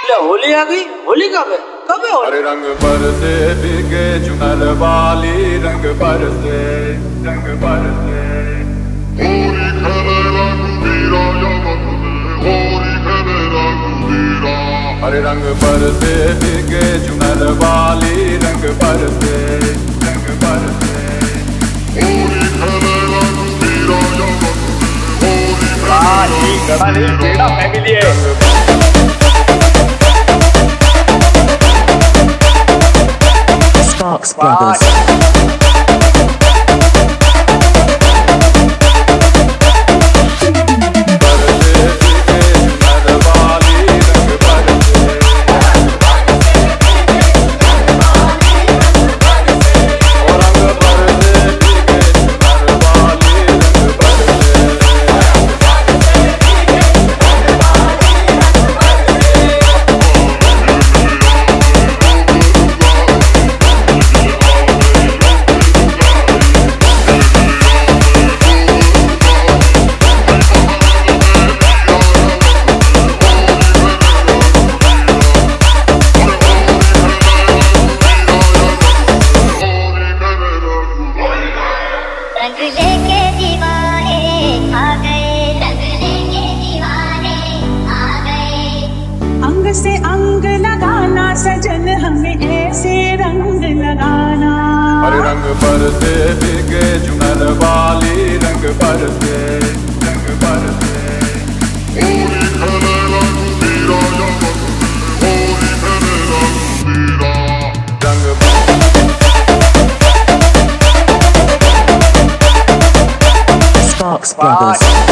ले होली आ गई। होली कब है? कब है होली? अरे रंग बरसे भीगे चुनर वाली, रंग बरसे, रंग बरसे। होली खेले रघुवीरा जगत में, होली खेले रघुवीरा। अरे रंग बरसे भीगे चुनर वाली, रंग बरसे, रंग बरसे। होली खेले रघुवीरा जगत में, होली खेले बेड़ा फैमिली है। Sparks Brothers. रंग लेके दीवाने आ गए, रंग लेके दीवाने आ गए। अंग से अंग लगाना सजन, हमें ऐसे रंग लगाना। अरे रंग बरसे भीगे चुनर वाली, रंग बरसे, रंग बरसे। होली खेले रघुवीरा जगत में, होली खेले रघुवीरा। रंग Sparks Brothers.